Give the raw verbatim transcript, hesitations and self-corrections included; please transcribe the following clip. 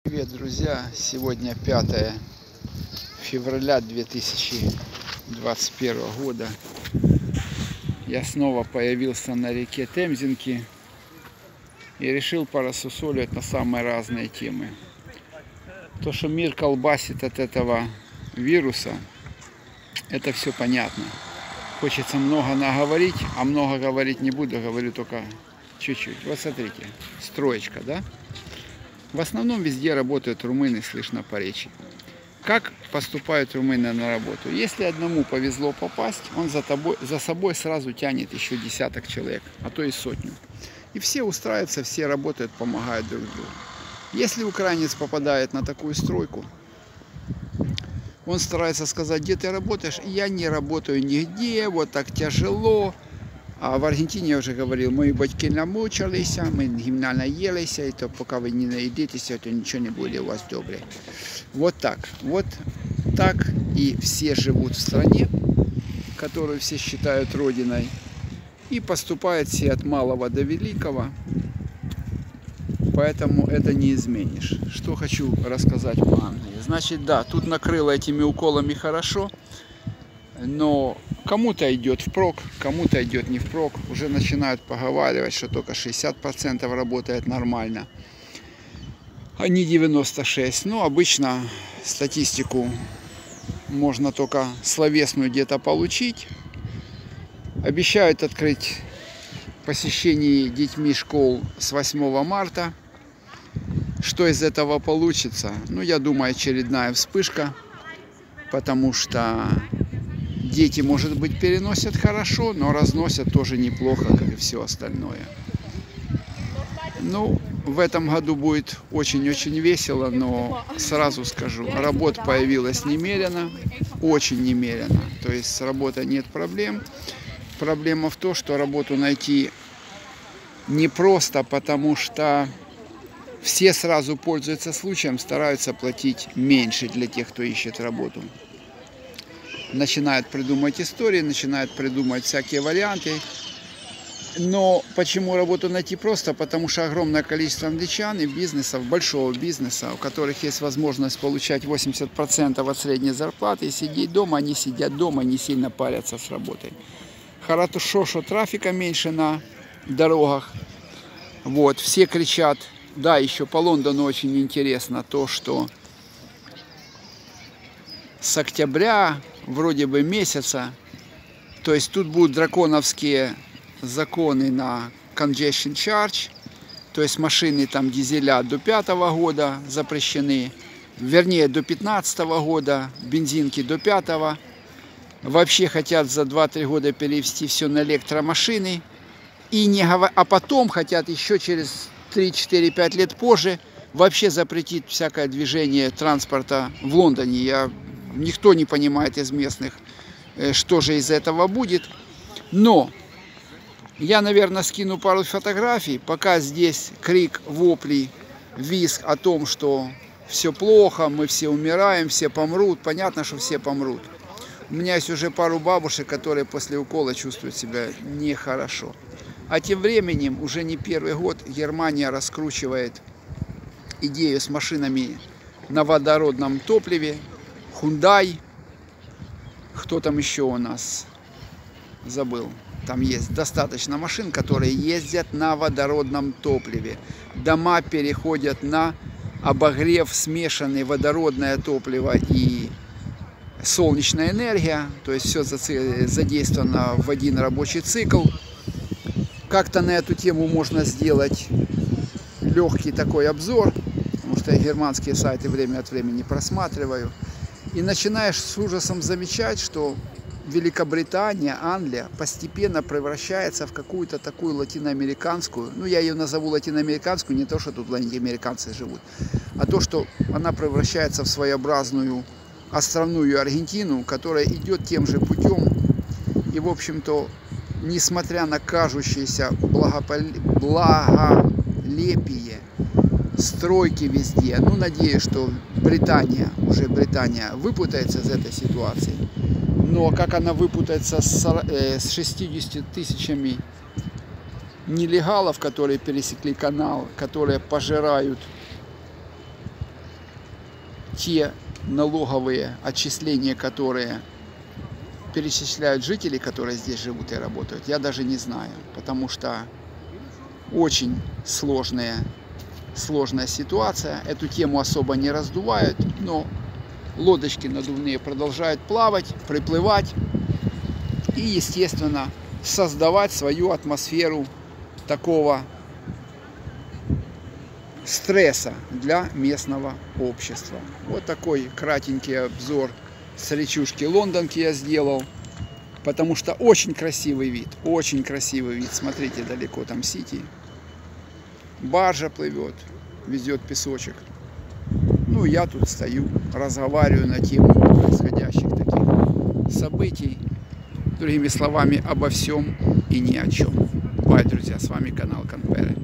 Привет, друзья! Сегодня пятое февраля две тысячи двадцать первого года. Я снова появился на реке Темзинки и решил порассусоливать на самые разные темы. То, что мир колбасит от этого вируса, это все понятно. Хочется много наговорить, а много говорить не буду, говорю только чуть-чуть. Вот смотрите, строечка, да? В основном везде работают румыны, слышно по речи. Как поступают румыны на работу? Если одному повезло попасть, он за, тобой, за собой сразу тянет еще десяток человек, а то и сотню. И все устраиваются, все работают, помогают друг другу. Если украинец попадает на такую стройку, он старается сказать: где ты работаешь? Я не работаю нигде, вот так тяжело. А в Аргентине я уже говорил: мои батьки намучились, мы гимна наелись, и то пока вы не наедитесь, то ничего не будет у вас добре. Вот так, вот так и все живут в стране, которую все считают родиной, и поступают все от малого до великого, поэтому это не изменишь. Что хочу рассказать по Англии. Значит, да, тут накрыло этими уколами хорошо, но кому-то идет впрок, кому-то идет не впрок. Уже начинают поговаривать, что только шестьдесят процентов работает нормально, а не девяносто шесть процентов. Ну, обычно статистику можно только словесную где-то получить. Обещают открыть посещение детьми школ с восьмого марта. Что из этого получится? Ну, я думаю, очередная вспышка, потому что дети, может быть, переносят хорошо, но разносят тоже неплохо, как и все остальное. Ну, в этом году будет очень-очень весело, но сразу скажу, работ появилось немерено, очень немерено. То есть с работой нет проблем. Проблема в том, что работу найти непросто, потому что все сразу пользуются случаем, стараются платить меньше для тех, кто ищет работу. Начинают придумать истории, начинают придумать всякие варианты. Но почему работу найти просто? Потому что огромное количество англичан и бизнесов, большого бизнеса, у которых есть возможность получать восемьдесят процентов от средней зарплаты и сидеть дома, они сидят дома, не сильно парятся с работой. Хорошо, что трафика меньше на дорогах. Вот, все кричат. Да, еще по Лондону очень интересно то, что с октября, вроде бы месяца, то есть тут будут драконовские законы на congestion charge, то есть машины там дизеля до пятого года запрещены, вернее до пятнадцатого года, бензинки до пятого. Вообще хотят за два-три года перевести все на электромашины, и не говор... а потом хотят еще через три-четыре-пять лет позже вообще запретить всякое движение транспорта в Лондоне. Я... Никто не понимает из местных, что же из этого будет. Но я, наверное, скину пару фотографий, пока здесь крик, вопли, визг о том, что все плохо, мы все умираем, все помрут. Понятно, что все помрут. У меня есть уже пару бабушек, которые после укола чувствуют себя нехорошо. А тем временем, уже не первый год, Германия раскручивает идею с машинами на водородном топливе. Hyundai, кто там еще у нас, забыл, там есть достаточно машин, которые ездят на водородном топливе. Дома переходят на обогрев, смешанный водородное топливо и солнечная энергия, то есть все задействовано в один рабочий цикл. Как-то на эту тему можно сделать легкий такой обзор, потому что я германские сайты время от времени просматриваю. И начинаешь с ужасом замечать, что Великобритания, Англия постепенно превращается в какую-то такую латиноамериканскую, ну я ее назову латиноамериканскую, не то, что тут латиноамериканцы живут, а то, что она превращается в своеобразную островную Аргентину, которая идет тем же путем. И, в общем-то, несмотря на кажущееся благолепие, стройки везде, ну, надеюсь, что Британия, уже Британия выпутается из этой ситуации. Но как она выпутается с шестьюдесятью тысячами нелегалов, которые пересекли канал, которые пожирают те налоговые отчисления, которые перечисляют жители, которые здесь живут и работают, я даже не знаю, потому что очень сложная, сложная ситуация. Эту тему особо не раздувают, но лодочки надувные продолжают плавать, приплывать и, естественно, создавать свою атмосферу такого стресса для местного общества. Вот такой кратенький обзор с речушки Лондонки я сделал, потому что очень красивый вид, очень красивый вид. Смотрите, далеко там Сити. Баржа плывет, везет песочек. Ну, я тут стою, разговариваю на тему происходящих таких событий. Другими словами, обо всем и ни о чем. Бай, друзья, с вами канал Канперы.